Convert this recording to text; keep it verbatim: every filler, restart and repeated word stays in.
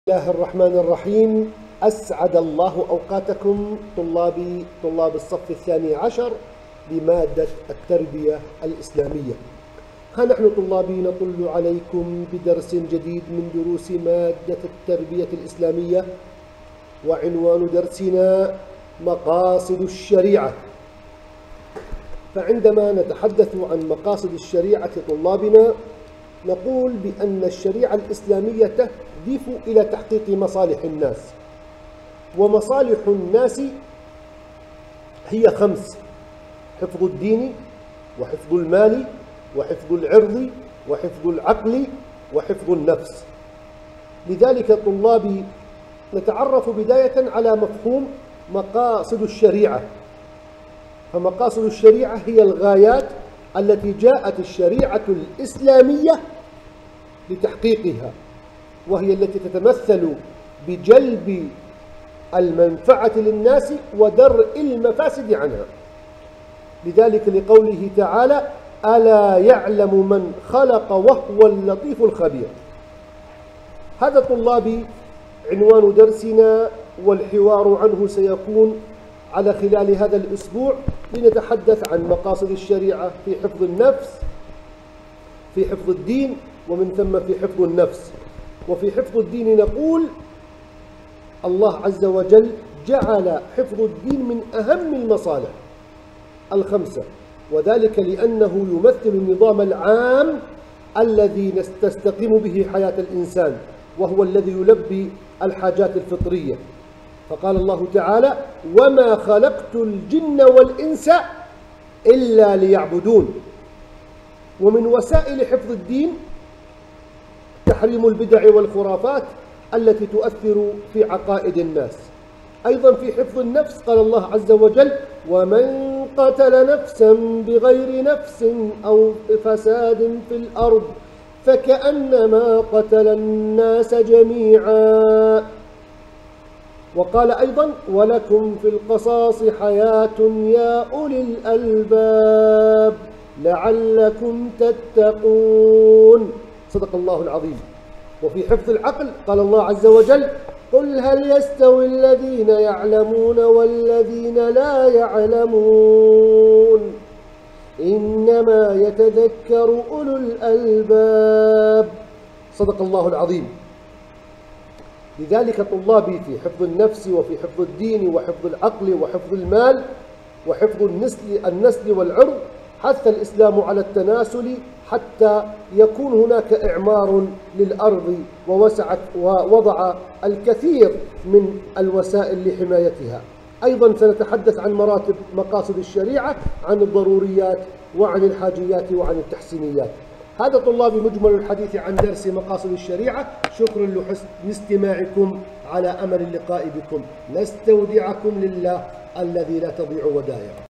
بسم الله الرحمن الرحيم. أسعد الله أوقاتكم طلابي طلاب الصف الثاني عشر بمادة التربية الإسلامية. ها نحن طلابي نطل عليكم بدرس جديد من دروس مادة التربية الإسلامية، وعنوان درسنا مقاصد الشريعة. فعندما نتحدث عن مقاصد الشريعة طلابنا نقول بأن الشريعة الإسلامية تهدف إلى تحقيق مصالح الناس، ومصالح الناس هي خمس: حفظ الدين، وحفظ المال، وحفظ العرض، وحفظ العقل، وحفظ النفس. لذلك طلابي نتعرف بداية على مفهوم مقاصد الشريعة. فمقاصد الشريعة هي الغايات التي جاءت الشريعة الإسلامية لتحقيقها، وهي التي تتمثل بجلب المنفعة للناس ودرء المفاسد عنها. لذلك لقوله تعالى: ألا يعلم من خلق وهو اللطيف الخبير. هذا طلابي عنوان درسنا، والحوار عنه سيكون على خلال هذا الأسبوع، لنتحدث عن مقاصد الشريعة في حفظ النفس، في حفظ الدين، ومن ثم في حفظ النفس. وفي حفظ الدين نقول الله عز وجل جعل حفظ الدين من أهم المصالح الخمسة، وذلك لأنه يمثل النظام العام الذي تستقيم به حياة الإنسان، وهو الذي يلبي الحاجات الفطرية. فقال الله تعالى: وما خلقت الجن والإنس إلا ليعبدون. ومن وسائل حفظ الدين تحريم البدع والخرافات التي تؤثر في عقائد الناس. أيضا في حفظ النفس قال الله عز وجل: ومن قتل نفسا بغير نفس أو فساد في الأرض فكأنما قتل الناس جميعا. وقال أيضا: ولكم في القصاص حياة يا أولي الألباب لعلكم تتقون. صدق الله العظيم. وفي حفظ العقل قال الله عز وجل: قل هل يستوي الذين يعلمون والذين لا يعلمون إنما يتذكر أولو الألباب. صدق الله العظيم. لذلك طلابي في حفظ النفس وفي حفظ الدين وحفظ العقل وحفظ المال وحفظ النسل, النسل والعرض حث الإسلام على التناسل حتى يكون هناك إعمار للأرض، ووسعت ووضع الكثير من الوسائل لحمايتها. أيضا سنتحدث عن مراتب مقاصد الشريعة، عن الضروريات وعن الحاجيات وعن التحسينيات. هذا طلابي مجمل الحديث عن درس مقاصد الشريعة. شكرا لحسن استماعكم، على أمل اللقاء بكم. نستودعكم لله الذي لا تضيع ودائعه.